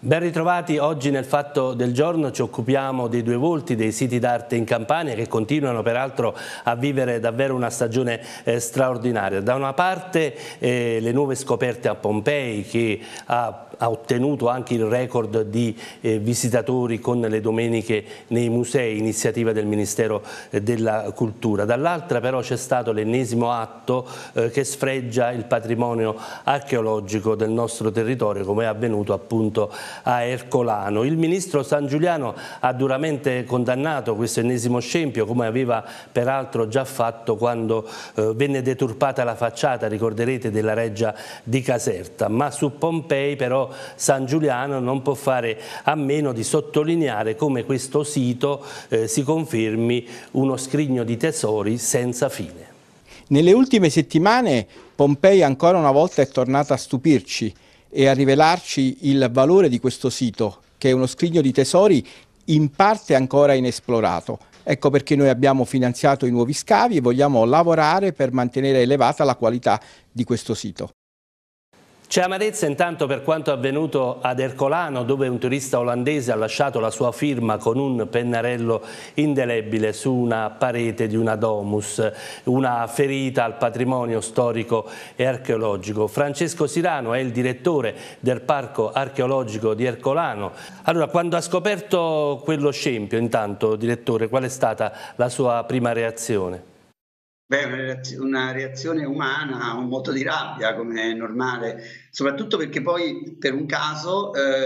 Ben ritrovati, oggi nel Fatto del Giorno ci occupiamo dei due volti dei siti d'arte in Campania che continuano peraltro a vivere davvero una stagione straordinaria. Da una parte le nuove scoperte a Pompei che ha ottenuto anche il record di visitatori con le domeniche nei musei, iniziativa del Ministero della Cultura. Dall'altra però c'è stato l'ennesimo atto che sfregia il patrimonio archeologico del nostro territorio, come è avvenuto appunto a Ercolano. Il ministro Sangiuliano ha duramente condannato questo ennesimo scempio, come aveva peraltro già fatto quando venne deturpata la facciata, ricorderete, della reggia di Caserta, ma su Pompei però Sangiuliano non può fare a meno di sottolineare come questo sito si confermi uno scrigno di tesori senza fine. Nelle ultime settimane Pompei ancora una volta è tornata a stupirci e a rivelarci il valore di questo sito, che è uno scrigno di tesori in parte ancora inesplorato. Ecco perché noi abbiamo finanziato i nuovi scavi e vogliamo lavorare per mantenere elevata la qualità di questo sito. C'è amarezza intanto per quanto avvenuto ad Ercolano, dove un turista olandese ha lasciato la sua firma con un pennarello indelebile su una parete di una domus, una ferita al patrimonio storico e archeologico. Francesco Sirano è il direttore del Parco Archeologico di Ercolano. Allora, quando ha scoperto quello scempio, intanto, direttore, qual è stata la sua prima reazione? Beh, una reazione umana, un moto di rabbia, come è normale, soprattutto perché poi per un caso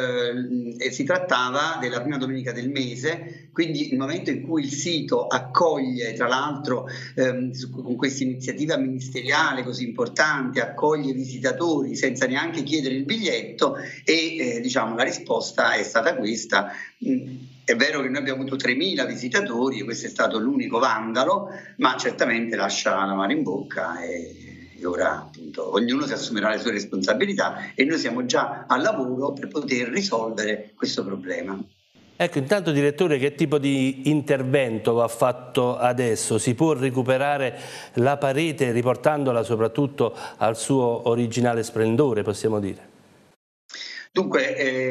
si trattava della prima domenica del mese, quindi il momento in cui il sito accoglie, tra l'altro con questa iniziativa ministeriale così importante, accoglie visitatori senza neanche chiedere il biglietto e diciamo la risposta è stata questa. È vero che noi abbiamo avuto 3.000 visitatori e questo è stato l'unico vandalo, ma certamente lascia l'amaro in bocca e ora appunto ognuno si assumerà le sue responsabilità e noi siamo già al lavoro per poter risolvere questo problema. Ecco, intanto direttore, che tipo di intervento va fatto adesso? Si può recuperare la parete riportandola soprattutto al suo originale splendore, possiamo dire? Dunque,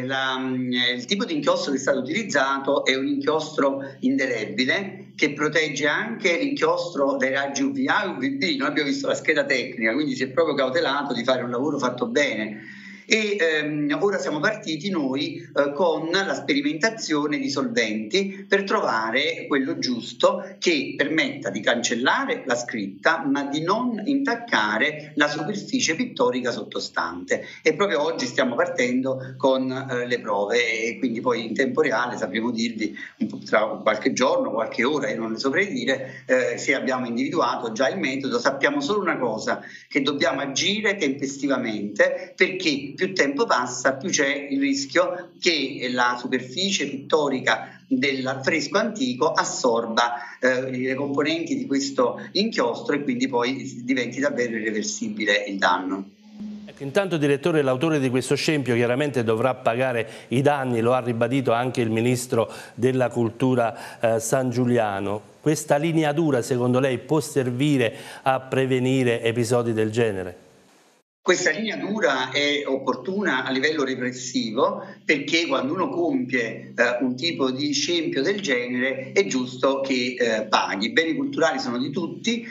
il tipo di inchiostro che è stato utilizzato è un inchiostro indelebile che protegge anche l'inchiostro dai raggi UVA e UVB. Noi abbiamo visto la scheda tecnica, quindi si è proprio cautelato di fare un lavoro fatto bene. E ora siamo partiti noi con la sperimentazione di solventi per trovare quello giusto che permetta di cancellare la scritta ma di non intaccare la superficie pittorica sottostante, e proprio oggi stiamo partendo con le prove e quindi poi in tempo reale sapremo dirvi tra qualche giorno, qualche ora, io non le saprei dire, se abbiamo individuato già il metodo. Sappiamo solo una cosa, che dobbiamo agire tempestivamente, perché più tempo passa più c'è il rischio che la superficie pittorica dell'affresco antico assorba le componenti di questo inchiostro e quindi poi diventi davvero irreversibile il danno. Intanto, direttore, l'autore di questo scempio chiaramente dovrà pagare i danni, lo ha ribadito anche il ministro della Cultura Sangiuliano. Questa linea dura, secondo lei, può servire a prevenire episodi del genere? Questa linea dura è opportuna a livello repressivo, perché quando uno compie un tipo di scempio del genere è giusto che paghi. I beni culturali sono di tutti,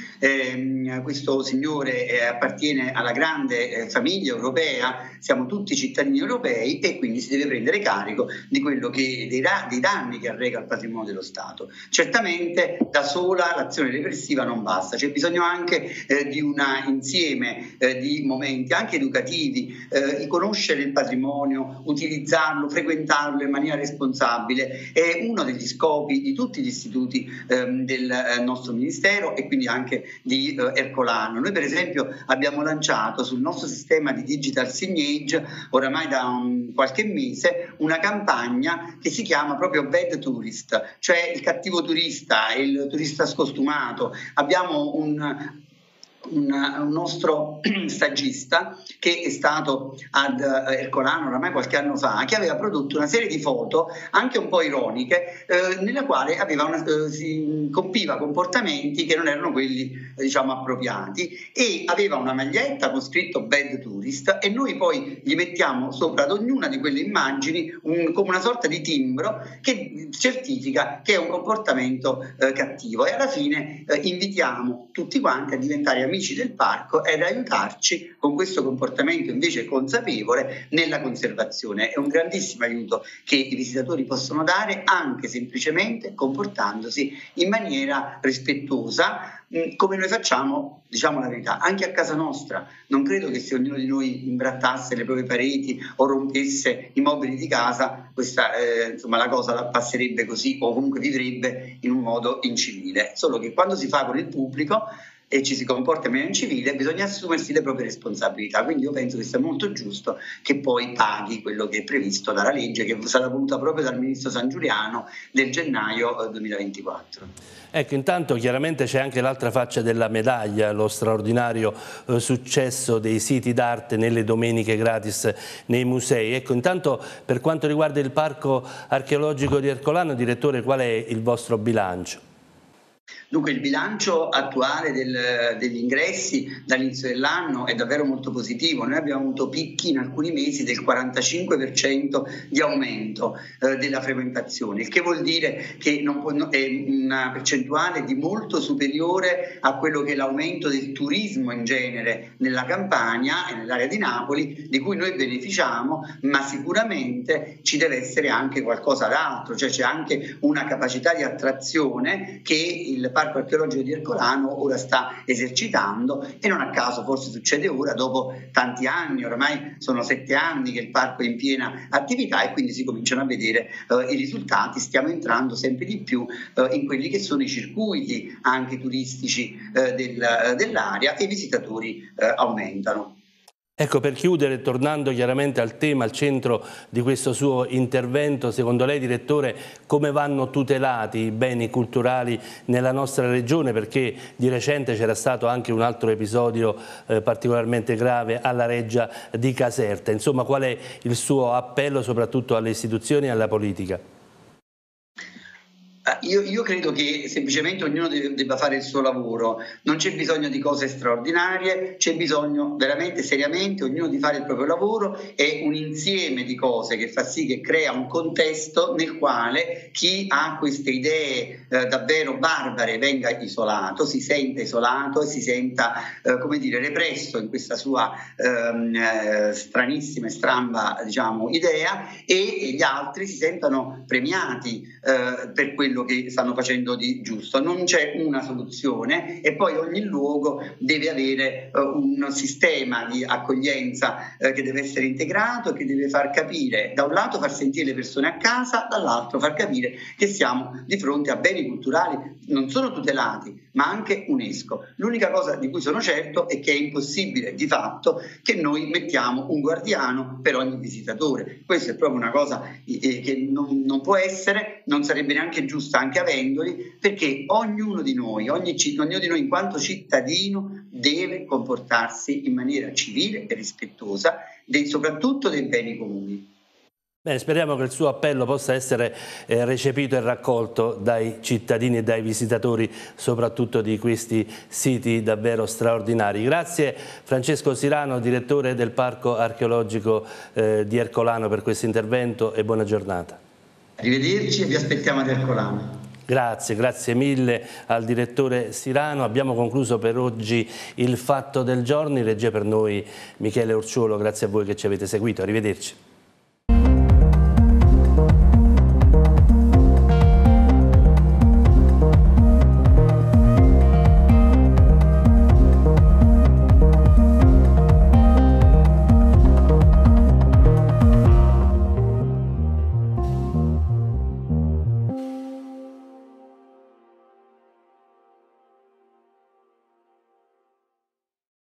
questo signore appartiene alla grande famiglia europea, siamo tutti cittadini europei e quindi si deve prendere carico di quello che, dei danni che arreca al patrimonio dello Stato. Certamente da sola l'azione repressiva non basta, c'è bisogno anche di un insieme di momenti anche educativi, conoscere il patrimonio, utilizzarlo, frequentarlo in maniera responsabile è uno degli scopi di tutti gli istituti del nostro Ministero e quindi anche di Ercolano. Noi per esempio abbiamo lanciato sul nostro sistema di digital signage oramai da qualche mese una campagna che si chiama proprio Bad Tourist, cioè il cattivo turista, il turista scostumato. Abbiamo un nostro stagista che è stato ad Ercolano oramai qualche anno fa, che aveva prodotto una serie di foto anche un po' ironiche, nella quale si compiva comportamenti che non erano quelli diciamo appropriati, e aveva una maglietta con scritto Bad Tourist, e noi poi gli mettiamo sopra ad ognuna di quelle immagini come una sorta di timbro che certifica che è un comportamento cattivo, e alla fine invitiamo tutti quanti a diventare amici del parco ed aiutarci con questo comportamento invece consapevole nella conservazione. È un grandissimo aiuto che i visitatori possono dare anche semplicemente comportandosi in maniera rispettosa, come noi facciamo, diciamo la verità, anche a casa nostra. Non credo che se ognuno di noi imbrattasse le proprie pareti o rompesse i mobili di casa, insomma, la cosa la passerebbe così, o comunque vivrebbe in un modo incivile. Solo che quando si fa con il pubblico e ci si comporta in maniera incivile, bisogna assumersi le proprie responsabilità. Quindi io penso che sia molto giusto che poi paghi quello che è previsto dalla legge, che è stata voluta proprio dal ministro Sangiuliano del gennaio 2024. Ecco, intanto chiaramente c'è anche l'altra faccia della medaglia, lo straordinario successo dei siti d'arte nelle domeniche gratis nei musei. Ecco, intanto per quanto riguarda il Parco Archeologico di Ercolano, direttore, qual è il vostro bilancio? Dunque il bilancio attuale degli ingressi dall'inizio dell'anno è davvero molto positivo. Noi abbiamo avuto picchi in alcuni mesi del 45% di aumento della frequentazione, il che vuol dire che è una percentuale di molto superiore a quello che è l'aumento del turismo in genere nella Campania e nell'area di Napoli, di cui noi beneficiamo, ma sicuramente ci deve essere anche qualcosa d'altro, cioè c'è anche una capacità di attrazione che il Parco Archeologico di Ercolano ora sta esercitando, e non a caso forse succede ora, dopo tanti anni, ormai sono 7 anni che il parco è in piena attività, e quindi si cominciano a vedere i risultati. Stiamo entrando sempre di più in quelli che sono i circuiti anche turistici dell'area, e i visitatori aumentano. Ecco, per chiudere, tornando chiaramente al tema, al centro di questo suo intervento, secondo lei, direttore, come vanno tutelati i beni culturali nella nostra regione? Perché di recente c'era stato anche un altro episodio particolarmente grave alla Reggia di Caserta. Insomma, qual è il suo appello soprattutto alle istituzioni e alla politica? Io credo che semplicemente ognuno debba fare il suo lavoro, non c'è bisogno di cose straordinarie, c'è bisogno veramente seriamente ognuno di fare il proprio lavoro. È un insieme di cose che fa sì che crea un contesto nel quale chi ha queste idee davvero barbare venga isolato, si senta isolato e si senta come dire, represso in questa sua stranissima e stramba, diciamo, idea, e gli altri si sentano premiati per quello che stanno facendo di giusto. Non c'è una soluzione, e poi ogni luogo deve avere un sistema di accoglienza che deve essere integrato, e che deve far capire, da un lato far sentire le persone a casa, dall'altro far capire che siamo di fronte a beni culturali non solo tutelati ma anche UNESCO. L'unica cosa di cui sono certo è che è impossibile di fatto che noi mettiamo un guardiano per ogni visitatore. Questa è proprio una cosa che non può essere, non sarebbe neanche giusta anche avendoli, perché ognuno di noi in quanto cittadino deve comportarsi in maniera civile e rispettosa soprattutto dei beni comuni. Bene, speriamo che il suo appello possa essere recepito e raccolto dai cittadini e dai visitatori, soprattutto di questi siti davvero straordinari. Grazie Francesco Sirano, direttore del Parco Archeologico di Ercolano, per questo intervento, e buona giornata. Arrivederci e vi aspettiamo ad Ercolano. Grazie, grazie mille al direttore Sirano. Abbiamo concluso per oggi il Fatto del Giorno. In regia per noi Michele Orciuolo, grazie a voi che ci avete seguito. Arrivederci.